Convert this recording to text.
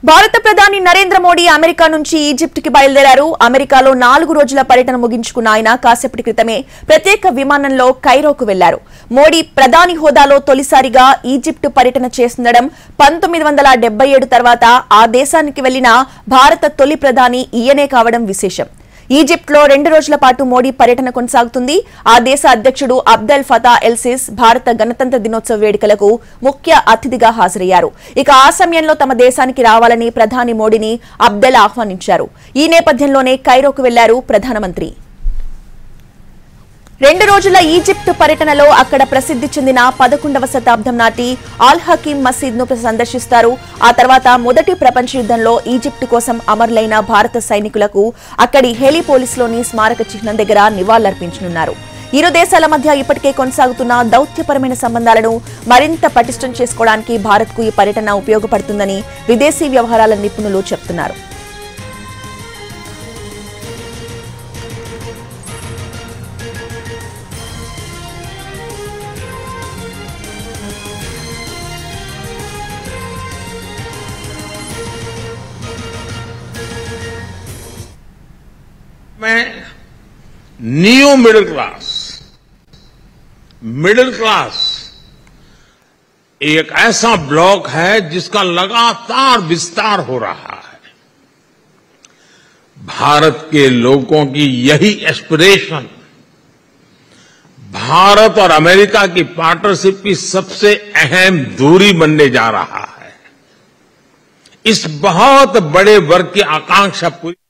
భారత ప్రధాని నరేంద్ర మోడీ అమెరికా నుంచి ఈజిప్ట్ కి బయలుదేరారు. అమెరికాలో 4 రోజుల పర్యటన ముగించుకున్న ఆయన కాసేపటి క్రితమే ప్రత్యేక విమానంలో కైరోకు వెళ్లారు. మోడీ ప్రధాని హోదాలో తొలిసారిగా ఈజిప్ట్ పర్యటన చేస్తుండడం 1977 తర్వాత ఆ దేశానికి వెళ్లిన భారత తొలి ప్రధాని ఈయనే కావడం విశేషం. ఈజిప్ట్ లో 2 రోజుల పాటు మోడీ పర్యటన కొనసాగుతుంది. ఆ దేశ అధ్యక్షుడు అబ్దెల్ ఫతా ఎల్ సిస్ భారత గణతంత్ర దినోత్సవ వేడుకలకు ముఖ్య అతిథిగా హాజరయ్యారు. ఇక ఆ సమయంలో తమ దేశానికి రావాలని ప్రధాని మోడీని అబ్దెల్ ఆహ్వానించారు. ఈ నేపథ్యంలోనే కైరోకు వెళ్లారు ప్రధానమంత్రి. 2 రోజుల ఈజిప్ట్ పర్యటనలో అక్కడ ప్రసిద్ధి చెందిన 11వ శతాబ్దం నాటి ఆల్ హకీం మసీద్ ను సందర్శిస్తారు. ఆ తర్వాత మొదటి ప్రపంచ యుద్ధంలో ఈజిప్ట్ కోసం అమరులైన భారత సైనికులకు అక్కడి హెలిపోలిస్ లోని స్మారక చిహ్నం దగ్గర నివాళులర్పించనున్నారు. ఇరు దేశాల మధ్య ఇప్పటికే కొనసాగుతున్న దౌత్యపరమైన సంబంధాలను మరింత పటిష్టం చేసుకోవడానికి భారత్ కు ఈ పర్యటన ఉపయోగపడుతుందని విదేశీ వ్యవహారాల నిపుణులు చెబుతున్నారు. में न्यू मिडिल क्लास एक ऐसा ब्लॉक है जिसका लगातार विस्तार हो रहा है। भारत के लोगों की यही एस्पिरेशन भारत और अमेरिका की पार्टनरशिप की सबसे अहम दूरी बनने जा रहा है। इस बहुत बड़े वर्ग की आकांक्षा पूरी